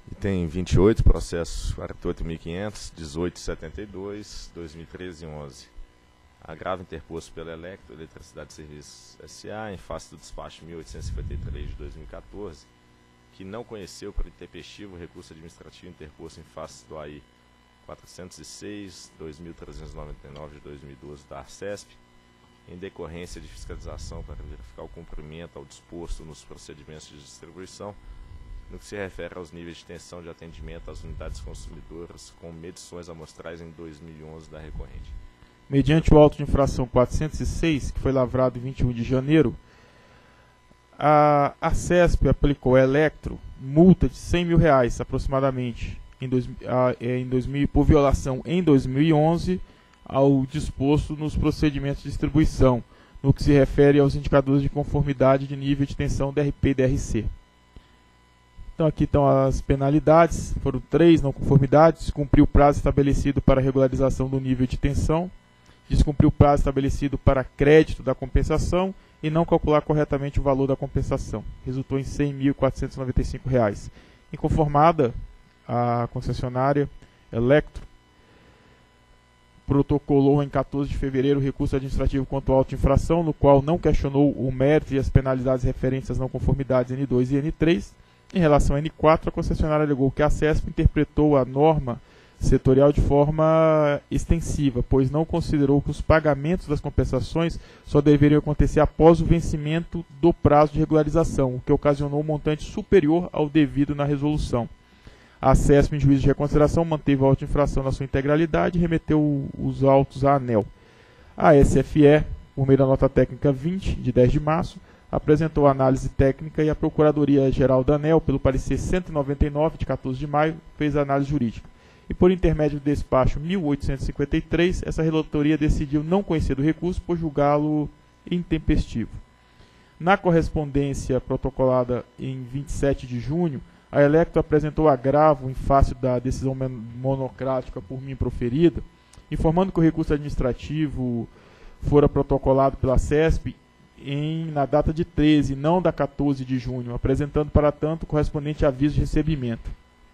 Item 28, processo 48.500, 1872, 2013 e 11. Agravo interposto pela Electro Eletricidade e Serviços S.A. em face do despacho 1853 de 2014, que não conheceu por intempestivo o recurso administrativo interposto em face do AI 406, 2.399 de 2012 da Arcesp, em decorrência de fiscalização para verificar o cumprimento ao disposto nos procedimentos de distribuição, no que se refere aos níveis de tensão de atendimento às unidades consumidoras com medições amostrais em 2011 da recorrente. Mediante o auto de infração 406, que foi lavrado em 21 de janeiro, a Arcesp aplicou à Electro multa de R$100 mil aproximadamente por violação em 2011 ao disposto nos procedimentos de distribuição, no que se refere aos indicadores de conformidade de nível de tensão DRP e DRC. Então aqui estão as penalidades, foram 3 não conformidades: descumpriu o prazo estabelecido para regularização do nível de tensão, descumpriu o prazo estabelecido para crédito da compensação e não calcular corretamente o valor da compensação. Resultou em R$ 100.495. Inconformada, a concessionária Electro protocolou em 14 de fevereiro o recurso administrativo quanto à auto-infração, no qual não questionou o mérito e as penalidades referentes às não conformidades N2 e N3. Em relação a N4, a concessionária alegou que a Arcesp interpretou a norma setorial de forma extensiva, pois não considerou que os pagamentos das compensações só deveriam acontecer após o vencimento do prazo de regularização, o que ocasionou um montante superior ao devido na resolução. A Arcesp, em juízo de reconsideração, manteve a auto-infração na sua integralidade e remeteu os autos à ANEEL. A SFE, por meio da nota técnica 20, de 10 de março, apresentou a análise técnica e a Procuradoria-Geral da ANEEL, pelo parecer 199, de 14 de maio, fez a análise jurídica. E por intermédio do despacho 1853, essa relatoria decidiu não conhecer do recurso por julgá-lo intempestivo. Na correspondência protocolada em 27 de junho, a Electro apresentou agravo em face da decisão monocrática por mim proferida, informando que o recurso administrativo fora protocolado pela CESP na data de 13, não da 14 de junho, apresentando, para tanto, o correspondente aviso de recebimento.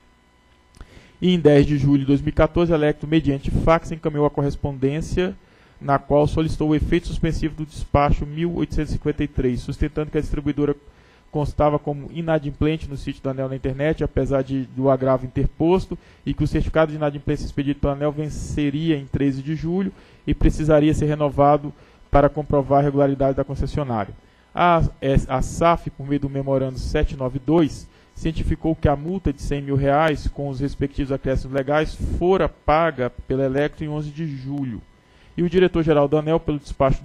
E em 10 de julho de 2014, a Electro, mediante fax, encaminhou a correspondência na qual solicitou o efeito suspensivo do despacho 1853, sustentando que a distribuidora constava como inadimplente no sítio da ANEEL na internet, apesar do agravo interposto, e que o certificado de inadimplência expedido pela ANEEL venceria em 13 de julho e precisaria ser renovado para comprovar a regularidade da concessionária. A SAF, por meio do memorando 792, cientificou que a multa de R$100 mil, com os respectivos acréscimos legais, fora paga pela Electro em 11 de julho. E o diretor-geral da ANEEL, pelo despacho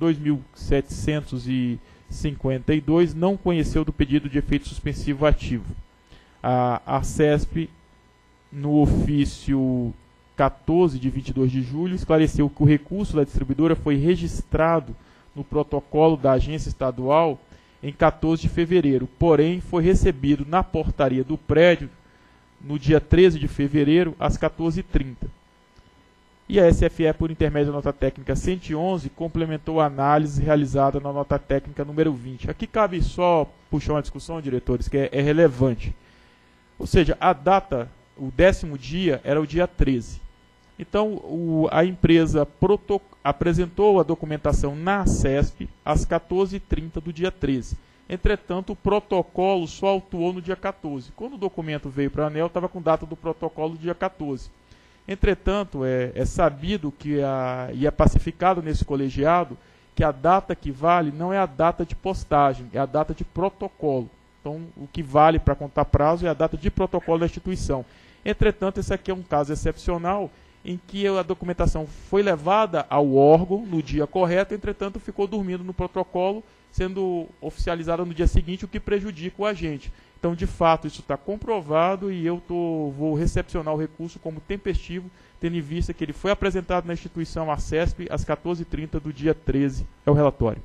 2752, não conheceu do pedido de efeito suspensivo ativo. A Arcesp, no ofício 14 de 22 de julho, esclareceu que o recurso da distribuidora foi registrado no protocolo da agência estadual em 14 de fevereiro, porém foi recebido na portaria do prédio no dia 13 de fevereiro, às 14h30. E a SFE, por intermédio da nota técnica 111, complementou a análise realizada na nota técnica número 20. Aqui cabe só puxar uma discussão, diretores, que é relevante. Ou seja, a data, o 10º dia, era o dia 13. Então, a empresa apresentou a documentação na CESP às 14h30 do dia 13. Entretanto, o protocolo só autuou no dia 14. Quando o documento veio para a ANEEL, estava com data do protocolo do dia 14. Entretanto, é sabido que e é pacificado nesse colegiado que a data que vale não é a data de postagem, é a data de protocolo. Então, o que vale para contar prazo é a data de protocolo da instituição. Entretanto, esse aqui é um caso excepcional em que a documentação foi levada ao órgão no dia correto, entretanto, ficou dormindo no protocolo, sendo oficializada no dia seguinte, o que prejudica o agente. Então, de fato, isso está comprovado e eu vou recepcionar o recurso como tempestivo, tendo em vista que ele foi apresentado na instituição Arcesp às 14h30 do dia 13. É o relatório.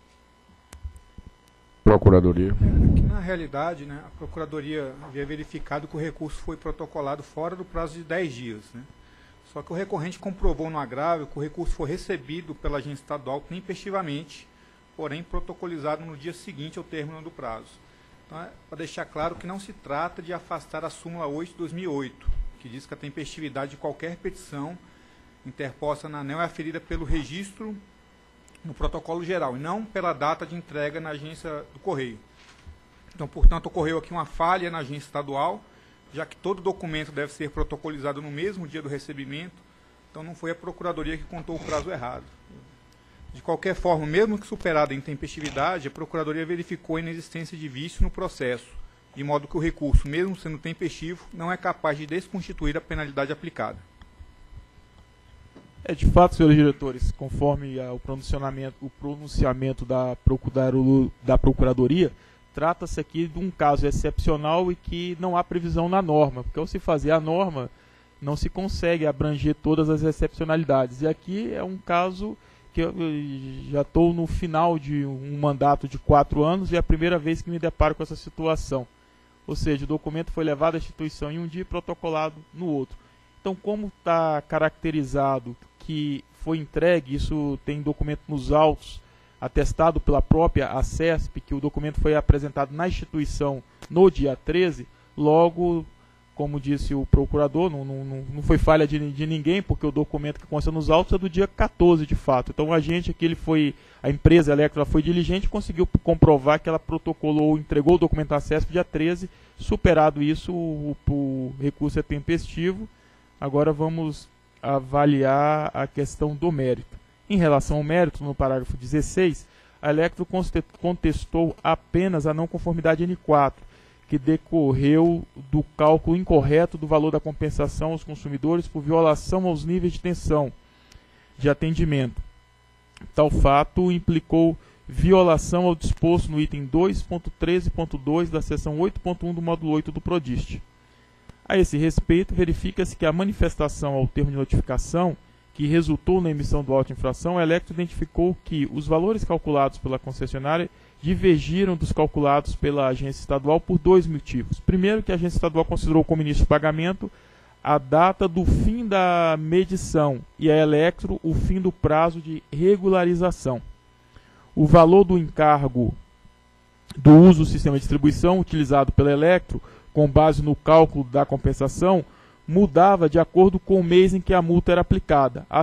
Procuradoria. Aqui, na realidade, né, a Procuradoria havia verificado que o recurso foi protocolado fora do prazo de 10 dias. Né? Só que o recorrente comprovou no agravo que o recurso foi recebido pela agência estadual tempestivamente, porém protocolizado no dia seguinte ao término do prazo. Então, para deixar claro que não se trata de afastar a súmula 8 de 2008, que diz que a tempestividade de qualquer petição interposta na ANEEL é aferida pelo registro no protocolo geral, e não pela data de entrega na agência do Correio. Então, portanto, ocorreu aqui uma falha na agência estadual, já que todo documento deve ser protocolizado no mesmo dia do recebimento, então não foi a Procuradoria que contou o prazo errado. De qualquer forma, mesmo que superada a intempestividade, a Procuradoria verificou a inexistência de vício no processo, de modo que o recurso, mesmo sendo tempestivo, não é capaz de desconstituir a penalidade aplicada. De fato, senhores diretores, conforme o pronunciamento da Procuradoria, trata-se aqui de um caso excepcional e que não há previsão na norma, porque ao se fazer a norma, não se consegue abranger todas as excepcionalidades. E aqui é um caso que eu já estou no final de um mandato de 4 anos e é a primeira vez que me deparo com essa situação. Ou seja, o documento foi levado à instituição em um dia e protocolado no outro. Então, como está caracterizado que foi entregue, isso tem documento nos autos, atestado pela própria ACESP, que o documento foi apresentado na instituição no dia 13, logo, como disse o procurador, não foi falha de ninguém, porque o documento que consta nos autos é do dia 14, de fato. Então, a empresa Electro foi diligente e conseguiu comprovar que ela protocolou, entregou o documento à ACESP dia 13, superado isso, o recurso é tempestivo. Agora vamos avaliar a questão do mérito. Em relação ao mérito, no parágrafo 16, a Electro contestou apenas a não conformidade N4, que decorreu do cálculo incorreto do valor da compensação aos consumidores por violação aos níveis de tensão de atendimento. Tal fato implicou violação ao disposto no item 2.13.2 da seção 8.1 do módulo 8 do PRODIST. A esse respeito, verifica-se que a manifestação ao termo de notificação, que resultou na emissão do auto de infração, a Electro identificou que os valores calculados pela concessionária divergiram dos calculados pela agência estadual por 2 motivos. Primeiro, que a agência estadual considerou como início de pagamento a data do fim da medição e a Electro o fim do prazo de regularização. O valor do encargo do uso do sistema de distribuição utilizado pela Electro, com base no cálculo da compensação, mudava de acordo com o mês em que a multa era aplicada. A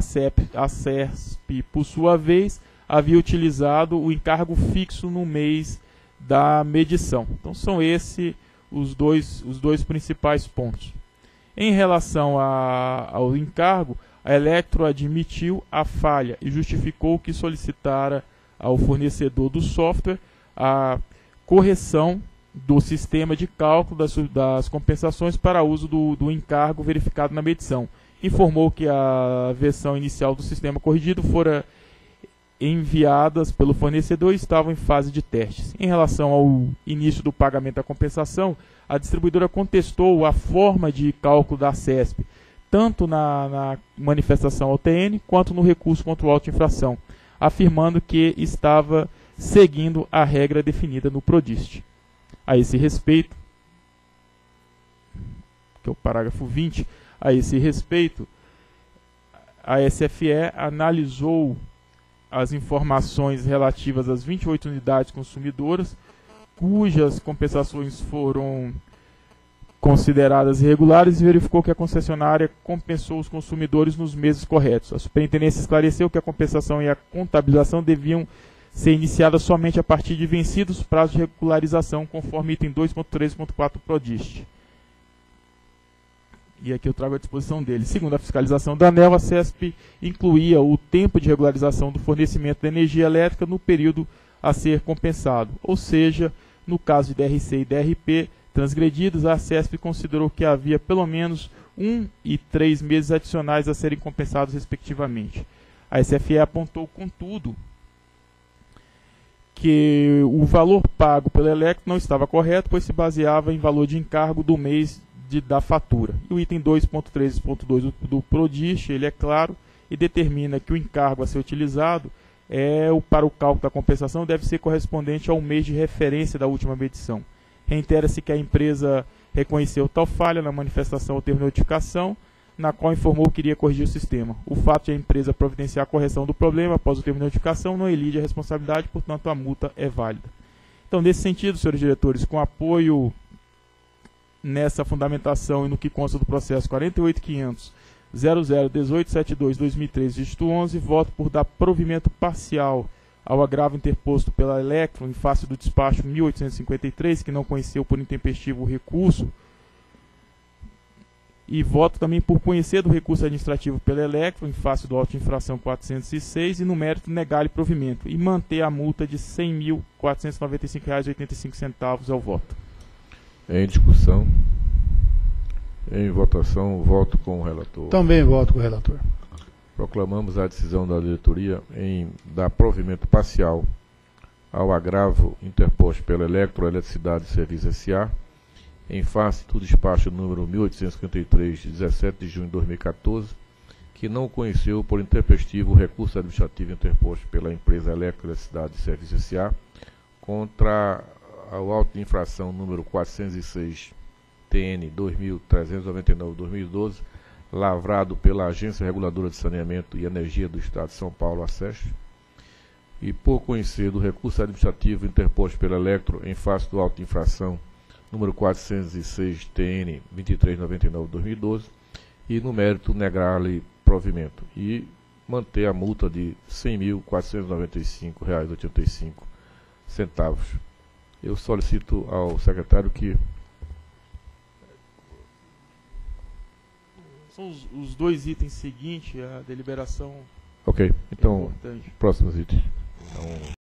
CESP, por sua vez, havia utilizado o encargo fixo no mês da medição. Então são esses os dois principais pontos. Em relação ao encargo, a Electro admitiu a falha e justificou que solicitara ao fornecedor do software a correção do sistema de cálculo das compensações para uso do encargo verificado na medição. Informou que a versão inicial do sistema corrigido fora enviadas pelo fornecedor e estavam em fase de testes. Em relação ao início do pagamento da compensação, a distribuidora contestou a forma de cálculo da CESP, tanto na manifestação ao TN quanto no recurso contra o auto de infração, afirmando que estava seguindo a regra definida no PRODIST. A esse respeito, que é o parágrafo 20, a esse respeito, a SFE analisou as informações relativas às 28 unidades consumidoras, cujas compensações foram consideradas irregulares, e verificou que a concessionária compensou os consumidores nos meses corretos. A superintendência esclareceu que a compensação e a contabilização deviam ser iniciada somente a partir de vencidos prazos de regularização, conforme item 2.3.4 do PRODIST. E aqui eu trago à disposição dele. Segundo a fiscalização da ANEEL, a CESP incluía o tempo de regularização do fornecimento de energia elétrica no período a ser compensado. Ou seja, no caso de DRC e DRP transgredidos, a CESP considerou que havia pelo menos 1 e 3 meses adicionais a serem compensados respectivamente. A SFE apontou, contudo, que o valor pago pela Electro não estava correto, pois se baseava em valor de encargo do mês da fatura. E o item 2.13.2 do PRODIST, ele é claro e determina que o encargo a ser utilizado para o cálculo da compensação deve ser correspondente ao mês de referência da última medição. Reitera-se que a empresa reconheceu tal falha na manifestação ao termo de notificação, na qual informou que iria corrigir o sistema. O fato de a empresa providenciar a correção do problema após o termo de notificação não elide a responsabilidade, portanto a multa é válida. Então, Então, nesse sentido, senhores diretores, com apoio nessa fundamentação e no que consta do processo 48.500.001872/2013, dígito 11, voto por dar provimento parcial ao agravo interposto pela Electron em face do despacho 1853, que não conheceu por intempestivo o recurso, e voto também por conhecer do recurso administrativo pela Electron em face do auto de infração 406 e no mérito negar-lhe provimento e manter a multa de R$ 100.495,85 ao voto. Em discussão, em votação, voto com o relator. Também voto com o relator. Proclamamos a decisão da diretoria em dar provimento parcial ao agravo interposto pela Eletroeletricidade e Serviços S.A. em face do despacho número 1853, de 17 de junho de 2014, que não conheceu por intempestivo o recurso administrativo interposto pela empresa Eletroeletricidade e Serviços S.A. contra o auto de infração número 406 TN 2399/2012, lavrado pela Agência Reguladora de Saneamento e Energia do Estado de São Paulo, ACES, e por conhecer do recurso administrativo interposto pela Electro em face do auto de infração número 406 TN 2399/2012, e no mérito negar-lhe provimento e manter a multa de R$ 100.495,85. Eu solicito ao secretário que... São os dois itens seguintes, a deliberação Ok, então, importante. próximos itens. Então,